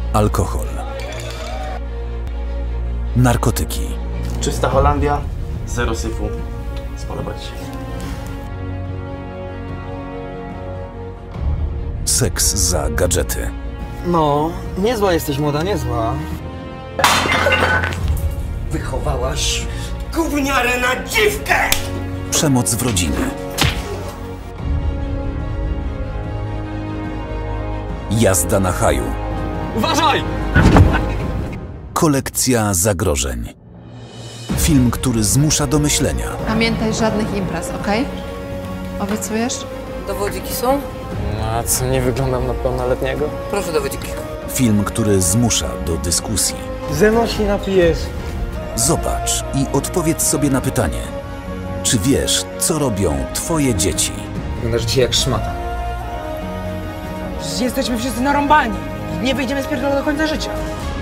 Alkohol. Narkotyki. Czysta Holandia, zero syfu. Spodoba ci się. Seks za gadżety. No, niezła jesteś, młoda, niezła. Wychowałaś gówniarę na dziwkę! Przemoc w rodzinie. Jazda na haju. Uważaj! Kolekcja zagrożeń. Film, który zmusza do myślenia. Pamiętaj, żadnych imprez, okej? Obiecujesz? Dowodziki są? A co, nie wyglądam na pełnoletniego? Proszę dowodziki. Film, który zmusza do dyskusji. Ze mną się napijesz. Zobacz i odpowiedz sobie na pytanie. Czy wiesz, co robią twoje dzieci? Wyglądasz dzisiaj jak szmata. Jesteśmy wszyscy narąbani. Nie wyjdziemy z pierdolą do końca życia.